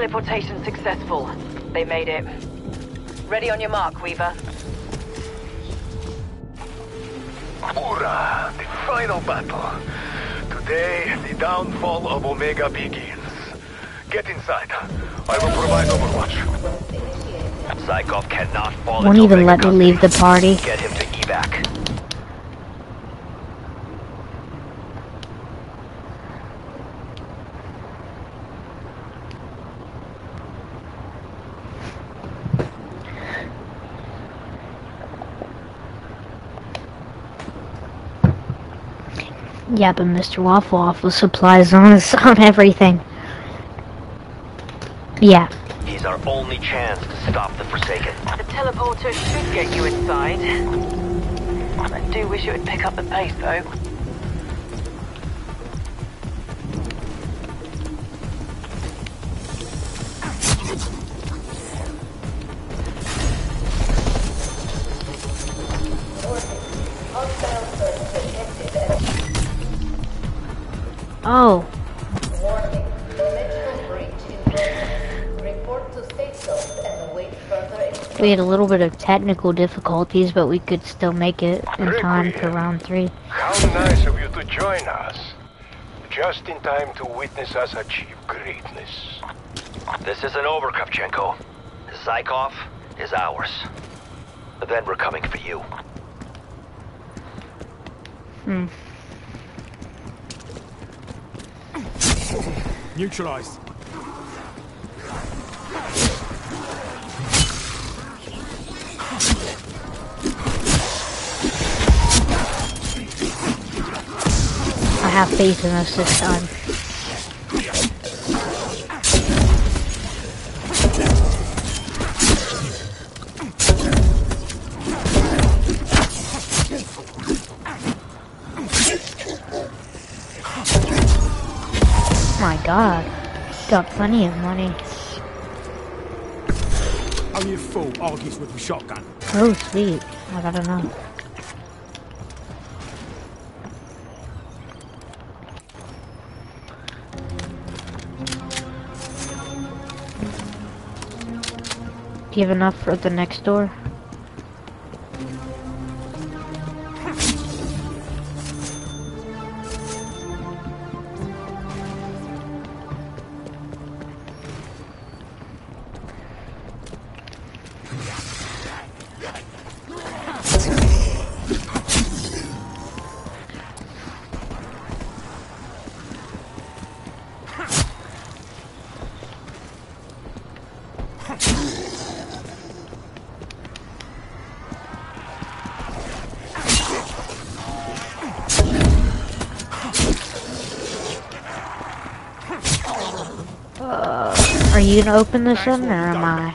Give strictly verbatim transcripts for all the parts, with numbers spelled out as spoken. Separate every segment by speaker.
Speaker 1: Teleportation successful. They made it. Ready on your mark, Weaver.
Speaker 2: Hoorah! The final battle. Today, the downfall of Omega begins. Get inside. I will provide overwatch.
Speaker 3: Zykov cannot fall
Speaker 4: Won't
Speaker 3: into
Speaker 4: even
Speaker 3: Omega
Speaker 4: let me
Speaker 3: custody.
Speaker 4: leave the party.
Speaker 3: Get him to evac.
Speaker 4: Yeah, but Mister Waffle Waffle supplies on his, on everything. Yeah.
Speaker 3: He's our only chance to stop the Forsaken.
Speaker 1: The teleporter should get you inside. I do wish it would pick up the pace, though.
Speaker 4: Oh.
Speaker 5: Warning. Dimensional breach in progress. Report to Safe Zone and await further instructions.
Speaker 4: We had a little bit of technical difficulties, but we could still make it in time for round three.
Speaker 2: How nice of you to join us. Just in time to witness us achieve greatness.
Speaker 3: This isn't over, Kravchenko. Zykov is ours. But then we're coming for you.
Speaker 4: Hmm.
Speaker 6: Neutralized.
Speaker 4: I have faith in us this time. My God, got plenty of money.
Speaker 6: Only a fool argues with a shotgun.
Speaker 4: Oh, sweet. I gotta know. Do you have enough for the next door? Are you gonna open this in, or am I?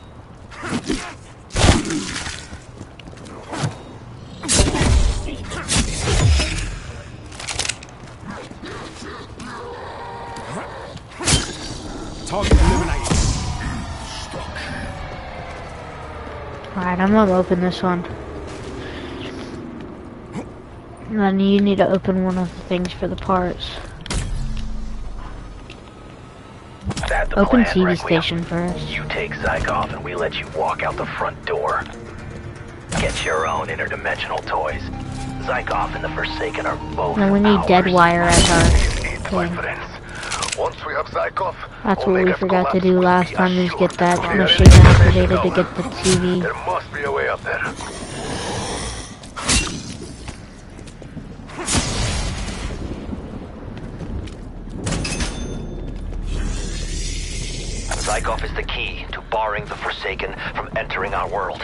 Speaker 6: Target eliminated.
Speaker 4: Alright, I'm gonna open this one. And then you need to open one of the things for the parts.
Speaker 3: That's the
Speaker 4: Open
Speaker 3: plan,
Speaker 4: T V
Speaker 3: Requiem.
Speaker 4: station first.
Speaker 3: You take Zykov and we let you walk out the front door. Get your own interdimensional toys. Zykov and the Forsaken are both
Speaker 4: And we need
Speaker 3: ours.
Speaker 4: Deadwire as our
Speaker 2: Eat, my
Speaker 4: thing.
Speaker 2: friends. Once we have Zykov,
Speaker 4: That's what we
Speaker 2: Omega's
Speaker 4: forgot to
Speaker 2: collapse
Speaker 4: do
Speaker 2: will
Speaker 4: last
Speaker 2: be
Speaker 4: time, is
Speaker 2: assured.
Speaker 4: get that
Speaker 2: We are
Speaker 4: machine
Speaker 2: in the
Speaker 4: activated to
Speaker 2: zone.
Speaker 4: get the T V.
Speaker 2: There must be a way up there.
Speaker 3: Zykov is the key to barring the Forsaken from entering our world.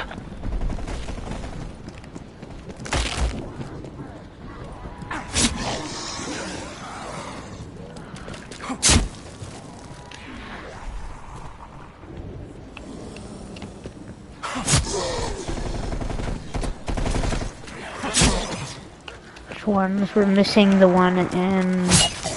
Speaker 4: Which ones? We're missing the one in...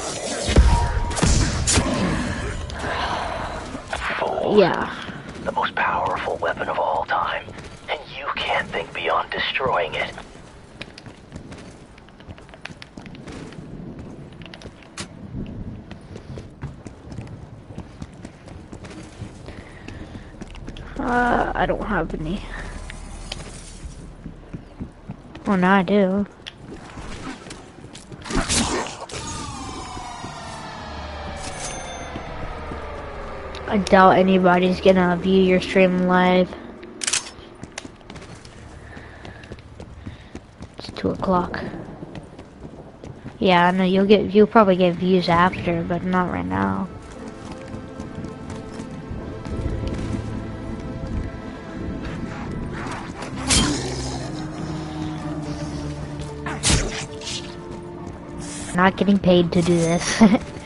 Speaker 3: Fool.
Speaker 4: Yeah.
Speaker 3: The most powerful weapon of all time. And you can't think beyond destroying it.
Speaker 4: Uh, I don't have any. Well, now I do. I doubt anybody's gonna view your stream live. It's two o'clock. Yeah, I know you'll get, you'll probably get views after, but not right now. Not getting paid to do this.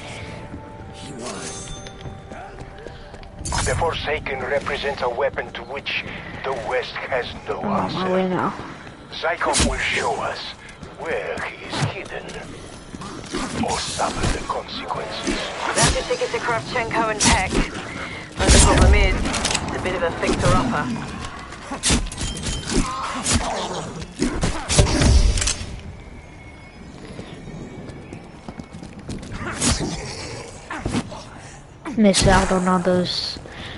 Speaker 2: The Forsaken represents a weapon to which the West has no
Speaker 4: I'm on my way
Speaker 2: answer.
Speaker 4: now.
Speaker 2: Zykov will show us where he is hidden, or suffer the consequences.
Speaker 1: That's your ticket to Kravchenko and Peck. But the problem is, it's a bit of a fixer-upper.
Speaker 4: Miss out on all those.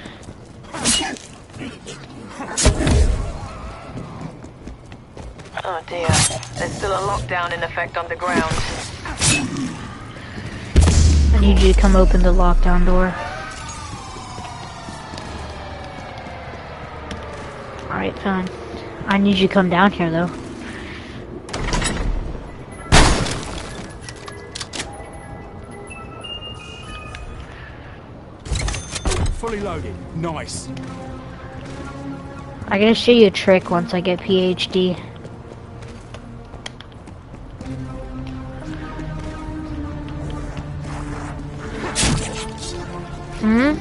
Speaker 1: Oh dear, there's still a lockdown in effect underground.
Speaker 4: I need you to come open the lockdown door. Alright, fine. I need you to come down here though.
Speaker 6: Fully loaded. Nice.
Speaker 4: I'm gonna show you a trick once I get P H D. Hmm?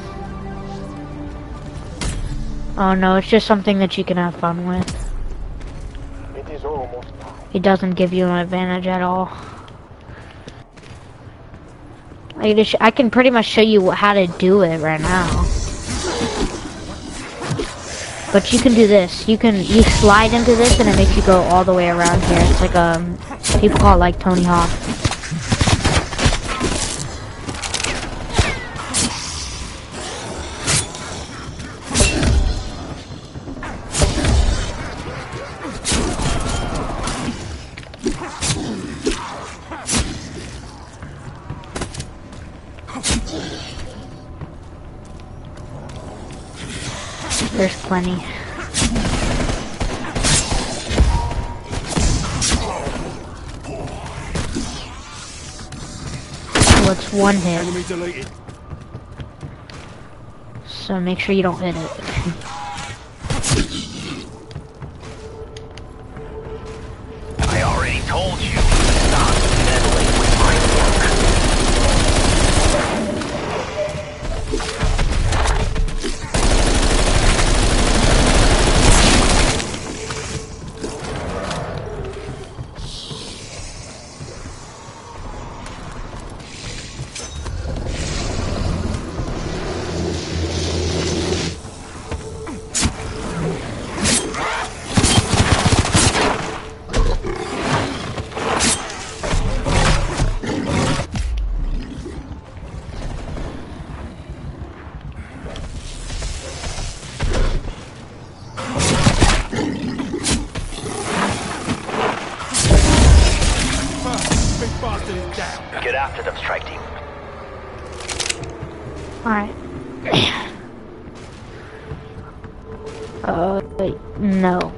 Speaker 4: Oh no, it's just something that you can have fun with.
Speaker 2: It is almost time.
Speaker 4: It doesn't give you an advantage at all. I, just, I can pretty much show you how to do it right now. But you can do this. You can you slide into this and it makes you go all the way around here. It's like um people call it like Tony Hawk. There's plenty. Well, it's one hit,
Speaker 6: Enemy deleted.
Speaker 4: so make sure you don't hit it.
Speaker 3: I already told you to stop meddling with my work.
Speaker 6: Big bastard is down.
Speaker 3: Get after them, strike team.
Speaker 4: Alright. Uh, no.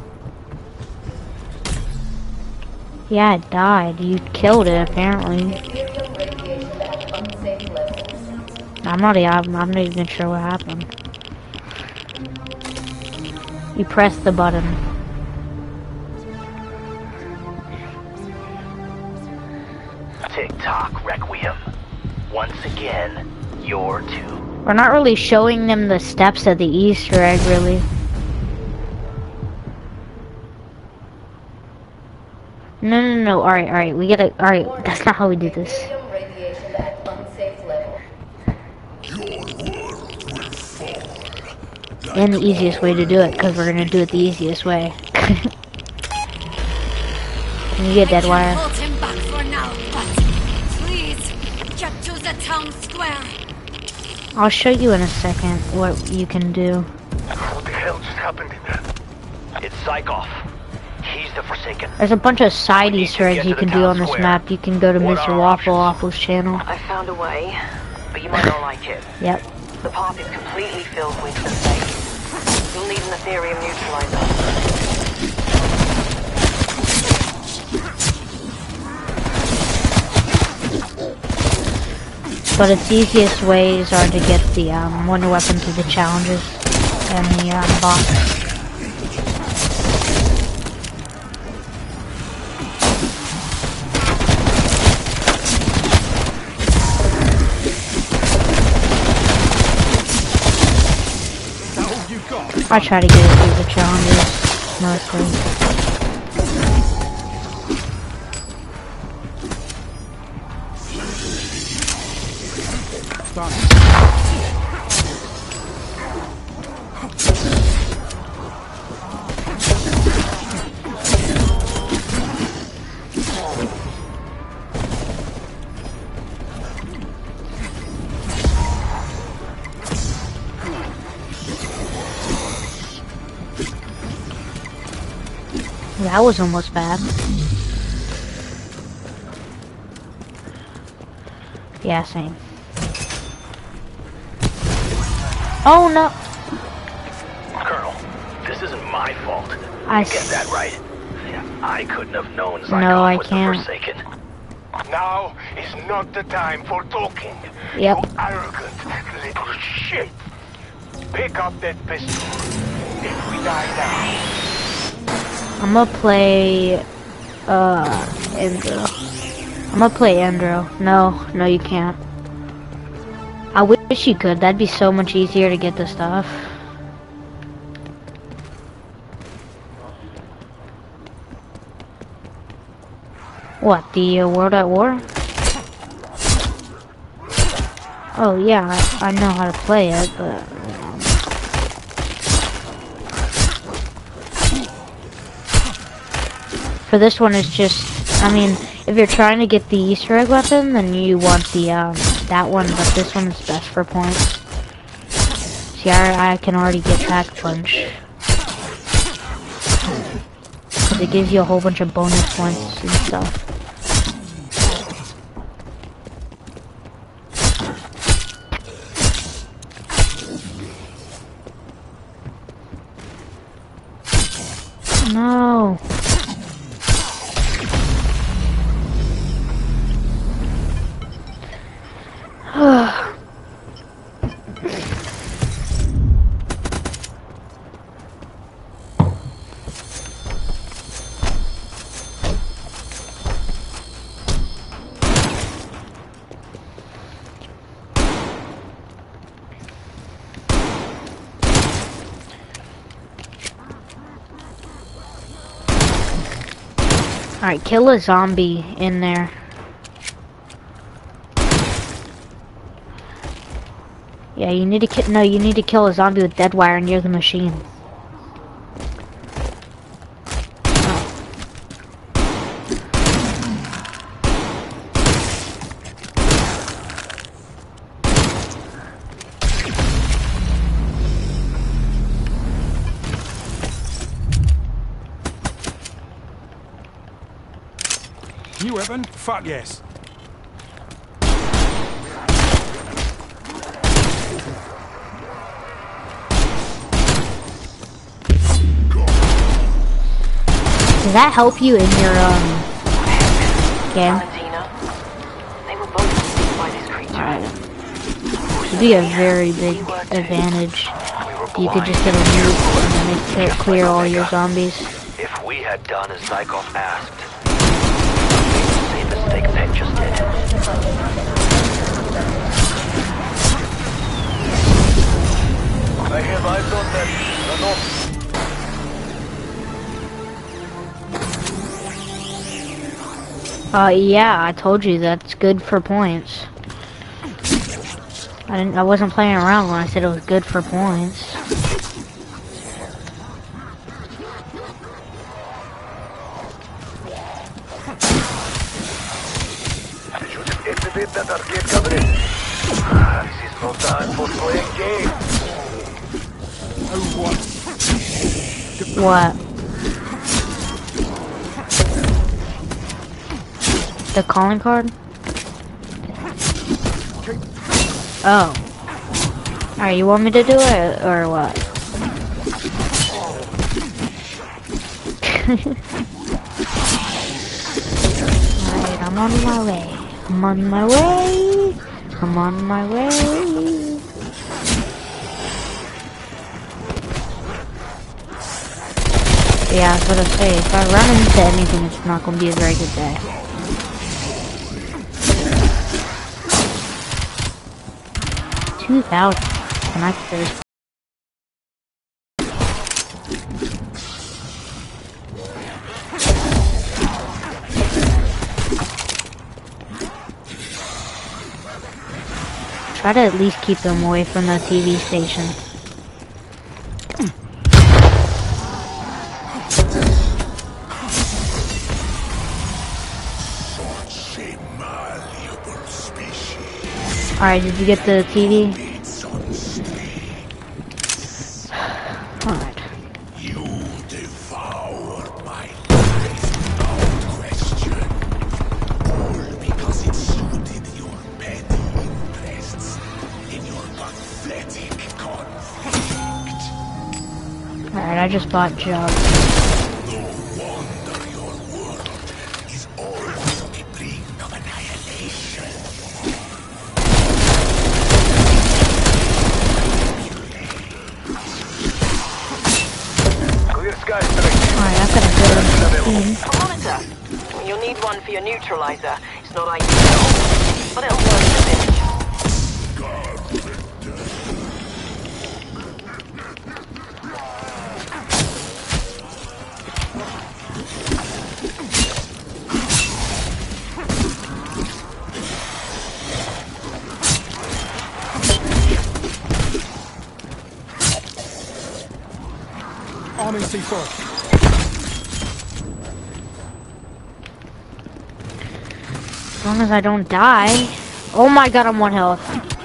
Speaker 4: Yeah, it died. You killed it, apparently.
Speaker 5: Imperial radiation at unsafe levels.
Speaker 4: I'm not, I'm, I'm not even sure what happened. You pressed the button.
Speaker 3: Tick-tock, Requiem. Once again, you're two.
Speaker 4: We're not really showing them the steps of the Easter egg, really. No, no, no, alright, alright, we gotta, alright, that's not how we do this.
Speaker 5: Imperial radiation at unsafe level.
Speaker 4: And the easiest way to do it, because we're gonna do it the easiest way. Can you get dead wire?
Speaker 7: Hold him back for now, but please get to the town square.
Speaker 4: I'll show you in a second what you can do.
Speaker 2: happened in there?
Speaker 3: It's Zykov. He's the Forsaken.
Speaker 4: There's a bunch of side
Speaker 3: We need
Speaker 4: Easter
Speaker 3: to
Speaker 4: eggs
Speaker 3: get
Speaker 4: you
Speaker 3: to
Speaker 4: can
Speaker 3: the
Speaker 4: do
Speaker 3: town
Speaker 4: on this
Speaker 3: square.
Speaker 4: map. You can go to
Speaker 2: What
Speaker 4: Mister
Speaker 2: are
Speaker 4: Waffle
Speaker 2: options?
Speaker 4: Waffle's channel.
Speaker 1: I found a way, but you might not like it.
Speaker 4: Yep.
Speaker 1: The path is completely filled with mistakes. You'll need an Ethereum neutralizer.
Speaker 4: But its easiest ways are to get the um, wonder weapon through the challenges and the um, boss. I try to get it through the challenges mostly. That was almost bad. Yeah, same. Oh no!
Speaker 3: Colonel, this isn't my fault.
Speaker 4: I
Speaker 3: Get that right. I couldn't have known Zykov
Speaker 4: No, I
Speaker 3: was
Speaker 4: can't.
Speaker 3: the Forsaken.
Speaker 2: Now is not the time for talking.
Speaker 4: Yep.
Speaker 2: You arrogant little shit. Pick up that pistol. If we die now.
Speaker 4: I'm gonna play, uh, Andro. I'm gonna play Andro. No, no you can't. I wish you could, that'd be so much easier to get the stuff. What, the uh, World at War? Oh yeah, I, I know how to play it, but... For this one, it's just, I mean, if you're trying to get the Easter egg weapon, then you want the, um, that one, but this one is best for points. See, I, I can already get Pack Punch. Because it gives you a whole bunch of bonus points and stuff. No. Alright, kill a zombie in there. Yeah, you need to kill. No, you need to kill a zombie with dead wire near the machine.
Speaker 6: New weapon? Fuck yes.
Speaker 4: Does that help you in your um game?
Speaker 1: Valentina, they were both deceived by this creature.
Speaker 4: Alright. It'd be a very big advantage. You could just get a nuke and then it clear all your zombies.
Speaker 3: If we had done as Zykov asked, the same mistake Peg just did.
Speaker 2: I have eyes on them. Run off.
Speaker 4: Uh, yeah, I told you that's good for points. I didn't. I wasn't playing around when I said it was good for points.
Speaker 2: Activate that arcade cabinet. This is no time for playing games.
Speaker 6: Oh, what?
Speaker 4: What? The calling card? Oh. Alright, you want me to do it, or what? Alright, I'm on my way. I'm on my way. I'm on my way. Yeah, I was gonna say, if I run into anything, it's not gonna be a very good day. two thousand. Can I get this? Try to at least keep them away from the T V station. Alright, did you get the T V? Alright.
Speaker 8: You devoured my life without question. All because it suited your petty interests in your pathetic conflict.
Speaker 4: Alright, I just bought Jug.
Speaker 8: No wonder your world is always on the brink of annihilation.
Speaker 4: Alright, I've got a good one.
Speaker 1: Monitor. You'll need one for your neutralizer. It's not ideal, but it'll work to finish.
Speaker 6: Army C four.
Speaker 4: As long as I don't die. Oh my god, I'm one health.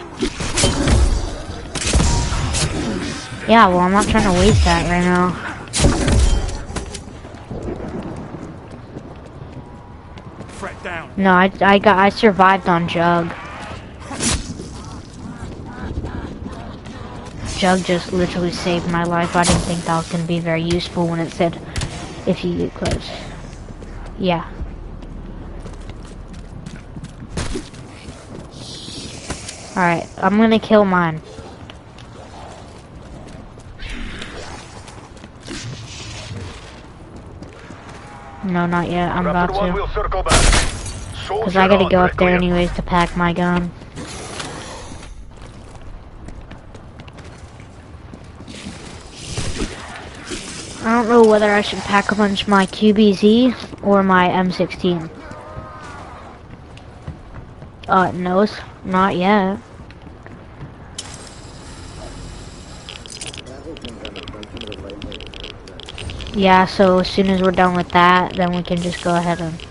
Speaker 4: Yeah, well, I'm not trying to waste that right now.
Speaker 6: Threat down.
Speaker 4: No, I, I got, I survived on Jug. Jug just literally saved my life. I didn't think that was going to be very useful when it said, if you get close. Yeah. Alright, I'm going to kill mine. No, not yet. I'm about to. Because I gotta go up there anyways to pack my gun. I don't know whether I should pack a bunch my Q B Z or my M sixteen. Uh, no, not yet. Yeah, so as soon as we're done with that, then we can just go ahead and,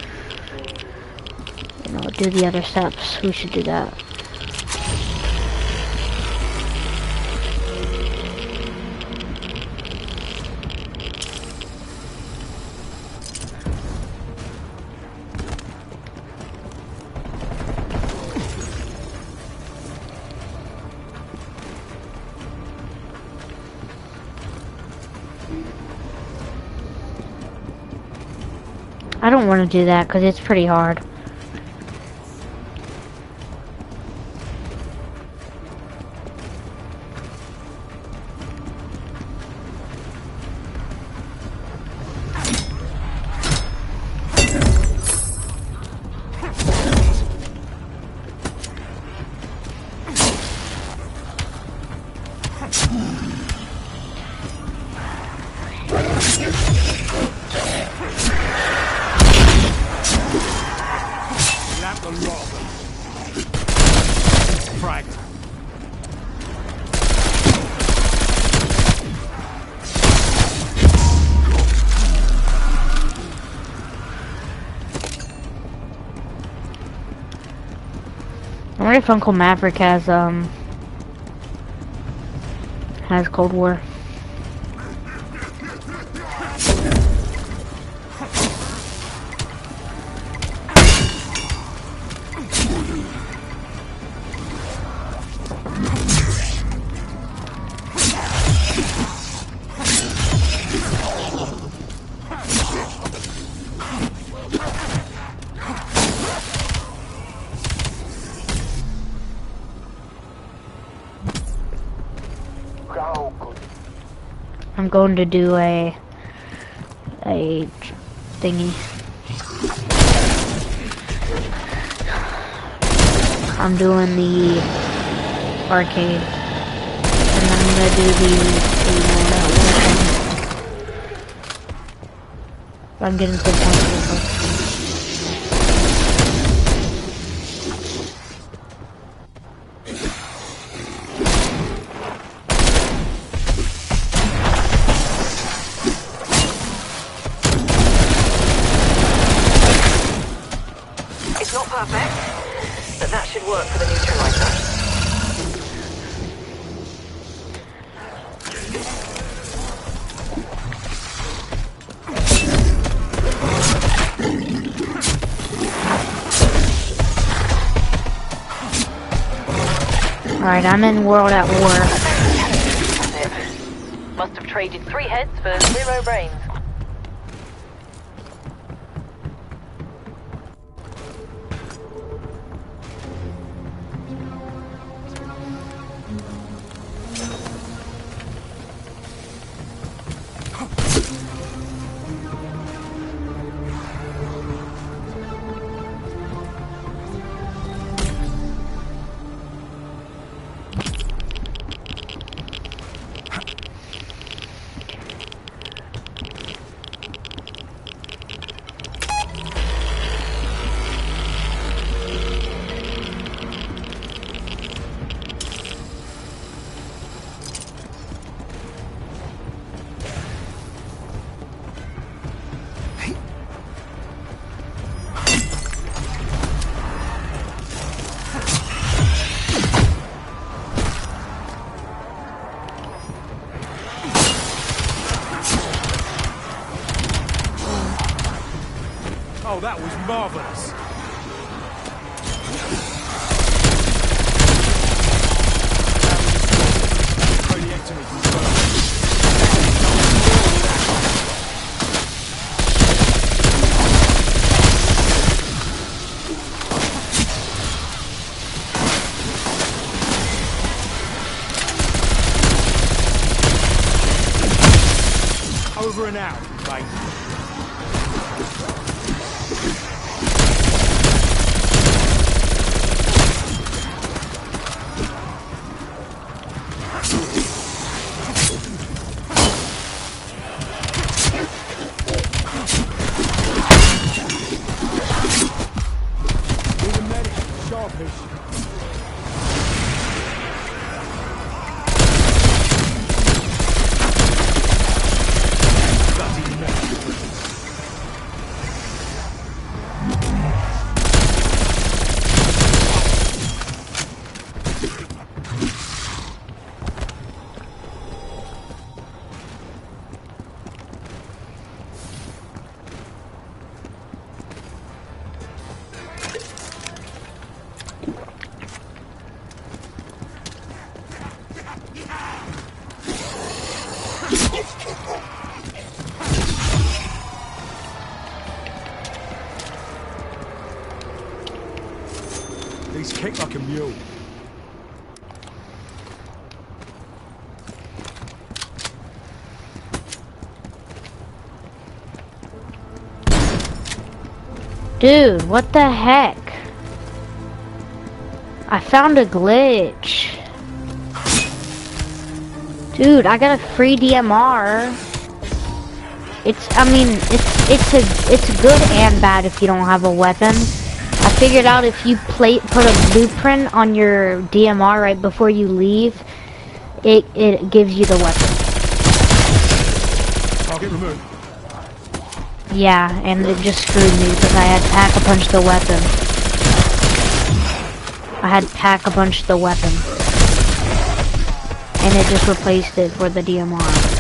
Speaker 4: you know, do the other steps. We should do that. I don't want to do that because it's pretty hard. I wonder if Uncle Maverick has, um, has Cold War. I'm going to do a a thingy. I'm doing the arcade, and I'm gonna do the, the I'm getting to the point of
Speaker 1: It's not perfect, but that should work for the neutralizer.
Speaker 4: Alright, I'm in World at War.
Speaker 1: That's it. Must have traded three heads for zero brains.
Speaker 6: Oh, that was marvelous. Craniectomy confirmed. Over and out, mate. He's kicked like a mule.
Speaker 4: Dude, what the heck? I found a glitch. Dude, I got a free D M R. It's, I mean, it's it's a it's good and bad if you don't have a weapon. I figured out if you play put a blueprint on your D M R right before you leave, it it gives you the weapon.
Speaker 6: Target removed.
Speaker 4: Yeah, and it just screwed me because I had pack a punch the weapon. I had pack a punch the weapon, and it just replaced it for the D M R.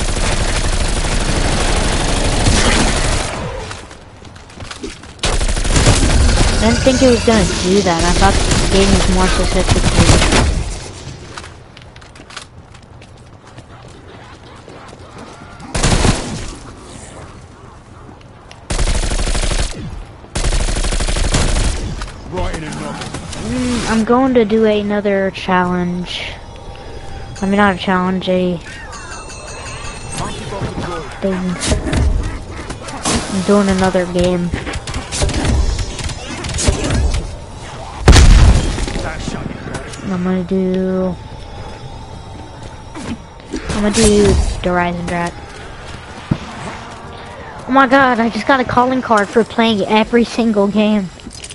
Speaker 4: I didn't think it was gonna do that. I thought the game was more sophisticated.
Speaker 6: Right in a novel.
Speaker 4: Mm, I'm going to do another challenge. I mean, not a challenge, a things. I'm doing another game. I'm gonna do... I'm gonna do the Horizon Track. Oh my god, I just got a calling card for playing every single game.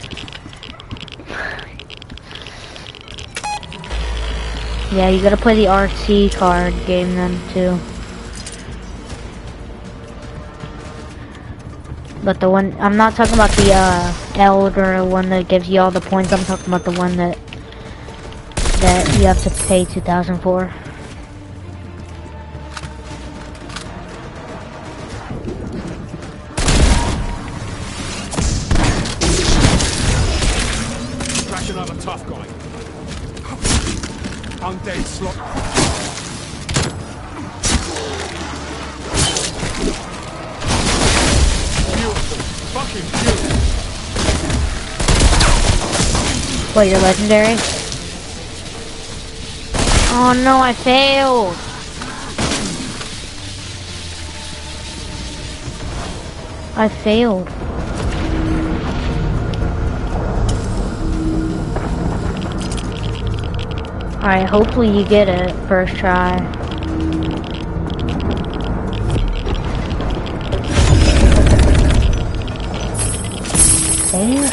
Speaker 4: Yeah, you gotta play the R C card game then too. But the one, I'm not talking about the uh, Elder one that gives you all the points. I'm talking about the one that that you have to pay two thousand for.
Speaker 6: Crash another tough guy. Undead slot. Beautiful. Fucking beautiful.
Speaker 4: What, you're legendary? Oh no, I failed! I failed. Alright, hopefully you get it first try. Dang it.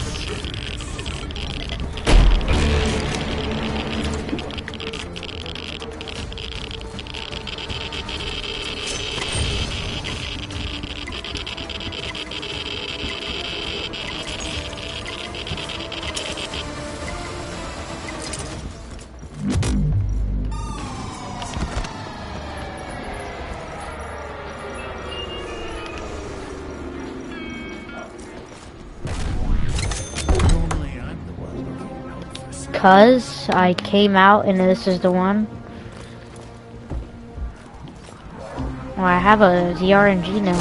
Speaker 4: Cause I came out and this is the one. Well, I have a Z R N G now.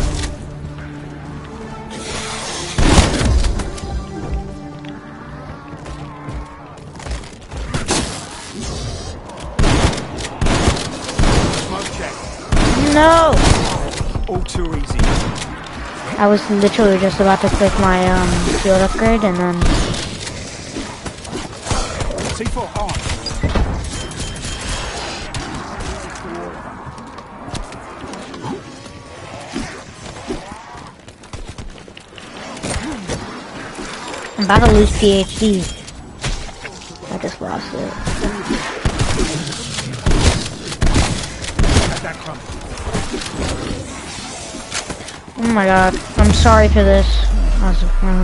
Speaker 4: No!
Speaker 6: All too easy.
Speaker 4: I was literally just about to click my um, field upgrade and then...
Speaker 6: C four on.
Speaker 4: I'm about to lose P H D. I just lost it. Oh my god, I'm sorry for this. I was, uh,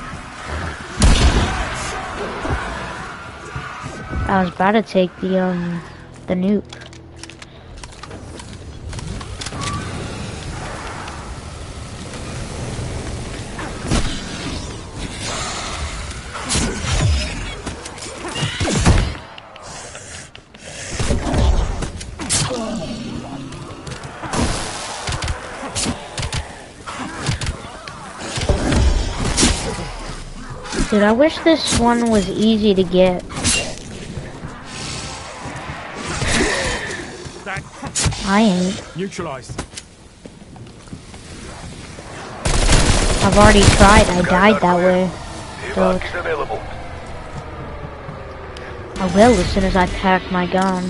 Speaker 4: I was about to take the um the nuke. Dude, I wish this one was easy to get. I ain't.
Speaker 6: Neutralized.
Speaker 4: I've already tried. I died that way. So
Speaker 2: Evac is available.
Speaker 4: I will as soon as I pack my gun.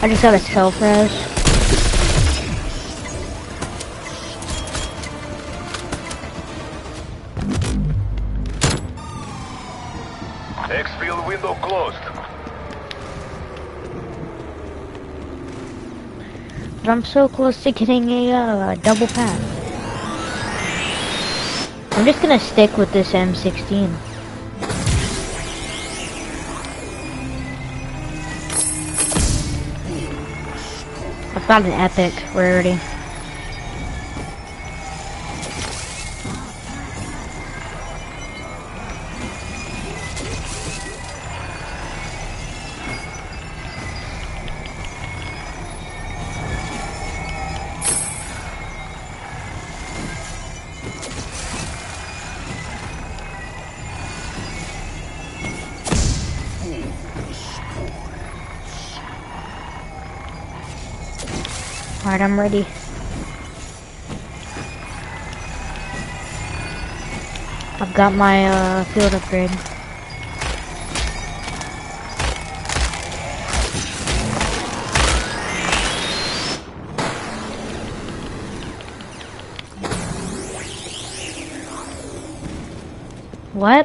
Speaker 4: I just got a self-res.
Speaker 2: Exfil window closed.
Speaker 4: But I'm so close to getting a uh, double pack. I'm just gonna stick with this M sixteen. I've got an epic rarity. Alright, I'm ready. I've got my uh, field upgrade. What?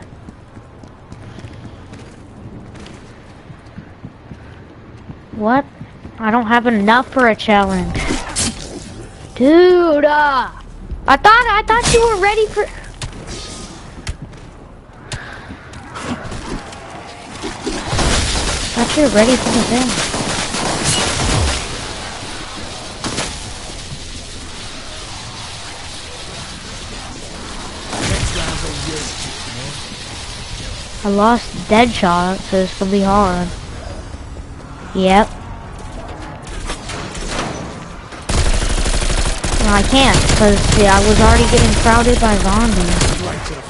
Speaker 4: What? I don't have enough for a challenge. Dude, uh, I thought I thought you were ready for. I thought you were ready for the thing. I lost Deadshot, so it's gonna be hard. Yep. No, I can't, because yeah, I was already getting crowded by zombies.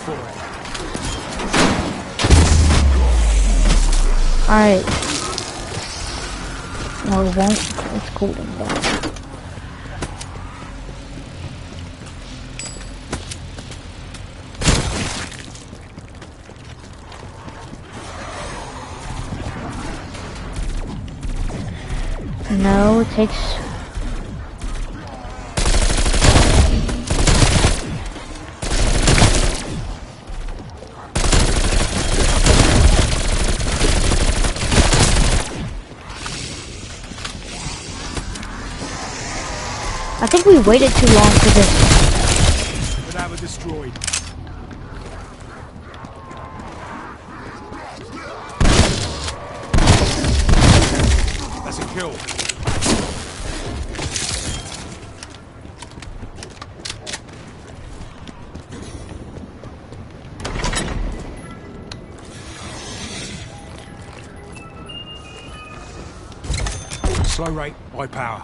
Speaker 4: Alright. No, it won't. It's cool down. No, it takes... I think we waited too long for this.
Speaker 6: But that was destroyed. That's a kill. Slow rate, high power.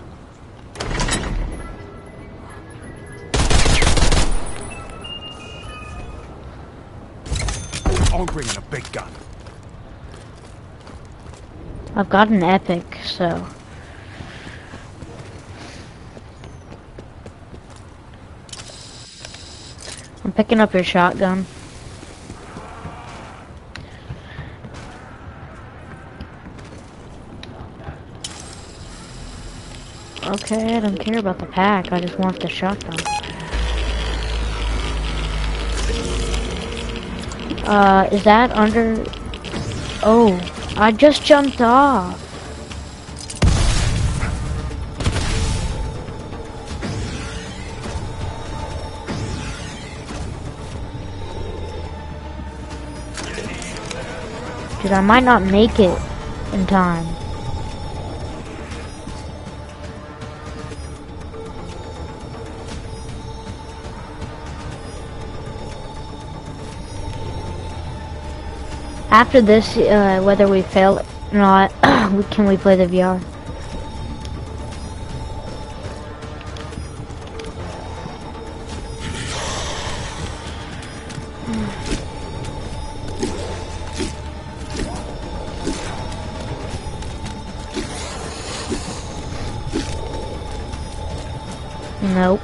Speaker 6: I'm bringing a big gun.
Speaker 4: I've got an epic, so... I'm picking up your shotgun. Okay, I don't care about the pack, I just want the shotgun. Uh, is that under... Oh, I just jumped off. Dude, I might not make it in time. After this, uh, whether we fail or not, can we play the V R? Nope.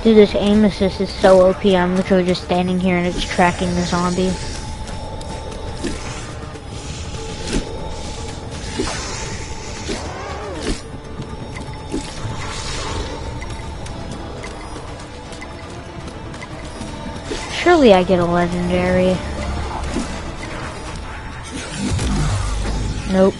Speaker 4: Dude, this aim assist is so O P. I'm literally just standing here and it's tracking the zombie. Surely I get a legendary. Nope.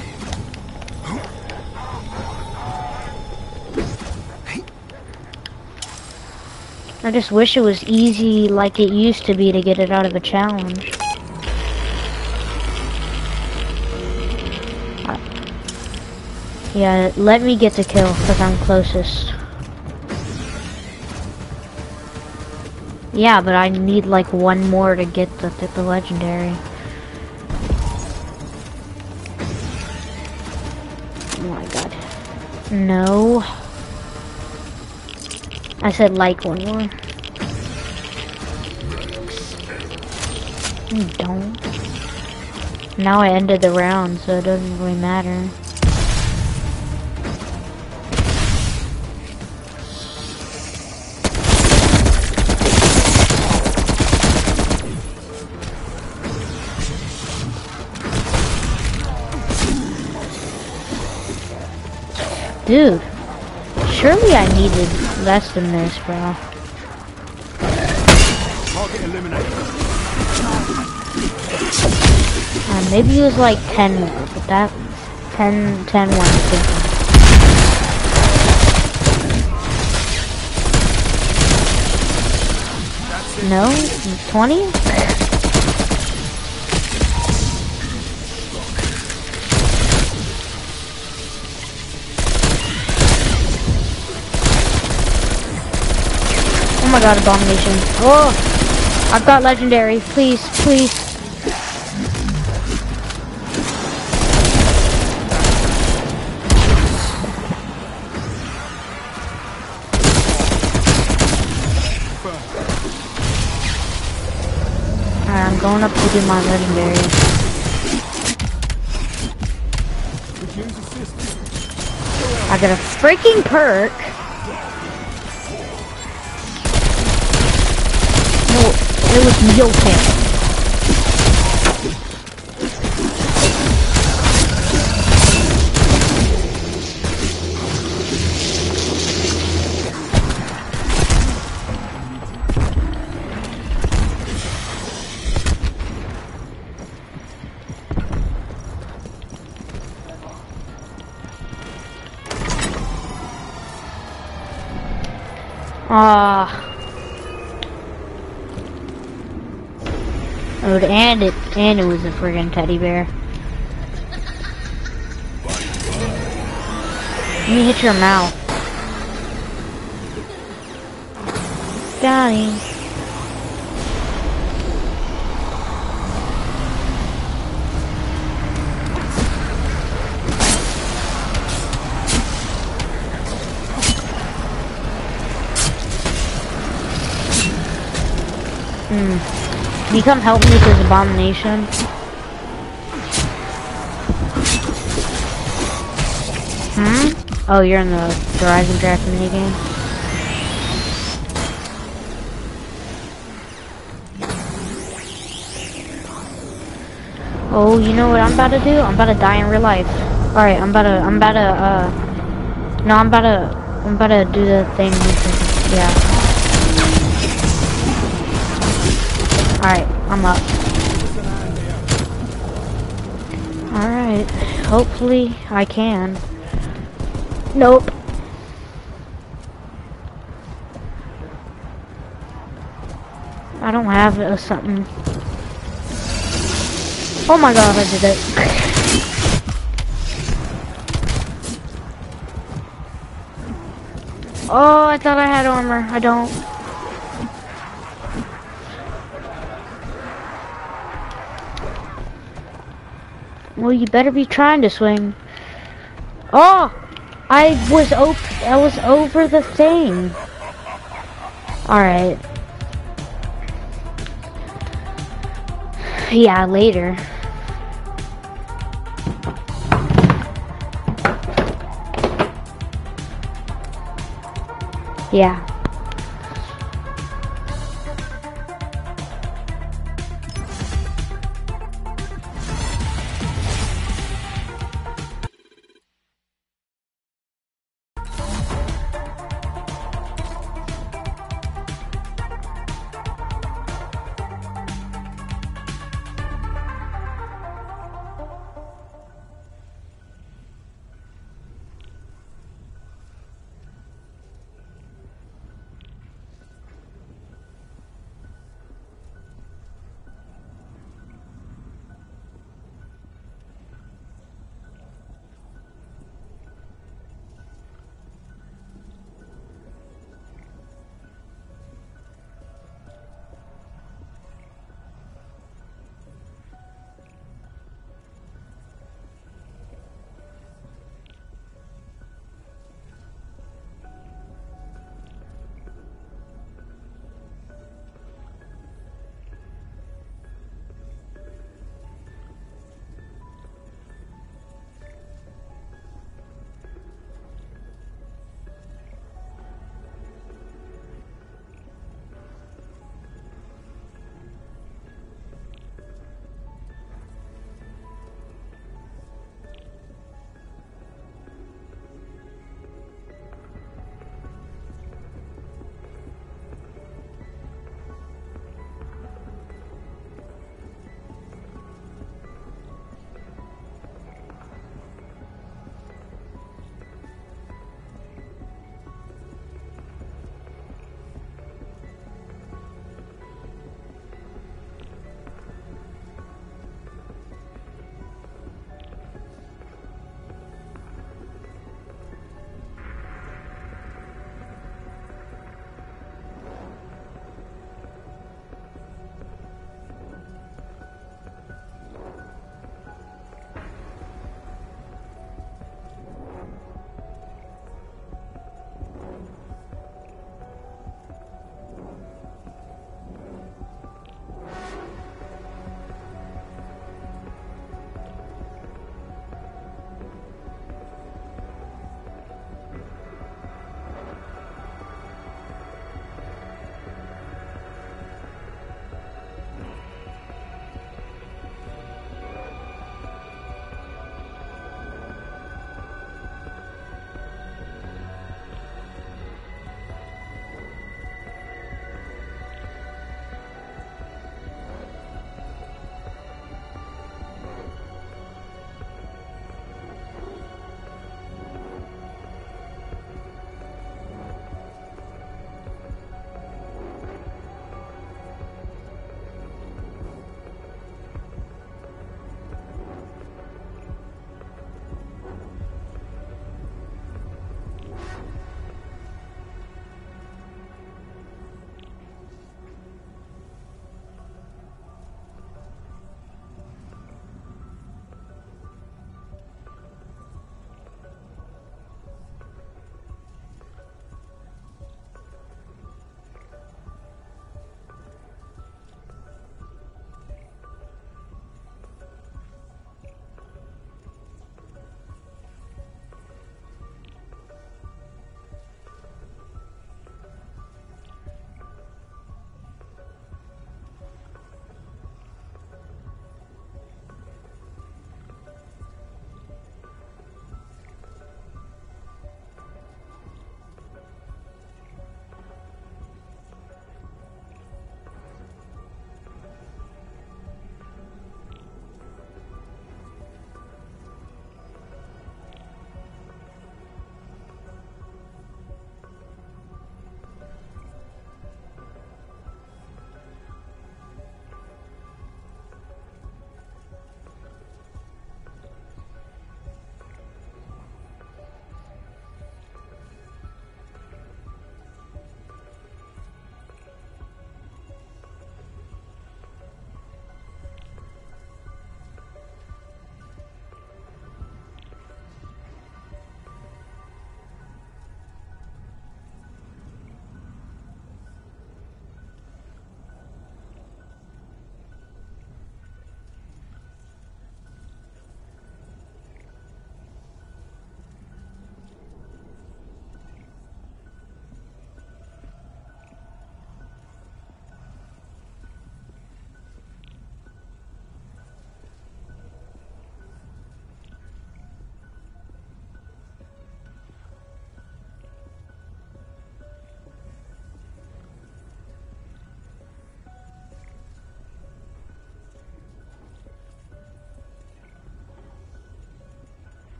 Speaker 4: I just wish it was easy like it used to be to get it out of a challenge. Uh, yeah, let me get the kill because I'm closest. Yeah, but I need like one more to get the, the, the legendary. Oh my god. No. I said like one more. You don't. Now I ended the round, so it doesn't really matter. Dude, surely I needed less than this, bro.
Speaker 6: Target eliminated.
Speaker 4: Uh, maybe it was like ten more, but that ten, ten one different. No? twenty? Oh my god, abomination. Oh! I've got legendary. Please, please. Alright, I'm going up to do my legendary. I got a freaking perk. It was Mule Kick. Ah. Oh, and it and it was a friggin' teddy bear. Let me hit your mouth. Got him. Hmm. Can you come help me with this abomination? Hmm? Oh, you're in the Horizon Draft minigame? Oh, you know what I'm about to do? I'm about to die in real life. Alright, I'm about to, I'm about to, uh... No, I'm about to, I'm about to do the thing. Yeah. Alright, I'm up. Alright, hopefully I can. Nope. I don't have uh, something. Oh my god, I did it. Oh, I thought I had armor. I don't. Well, you better be trying to swing. Oh! I was op- I was over the thing. Alright. Yeah, later. Yeah.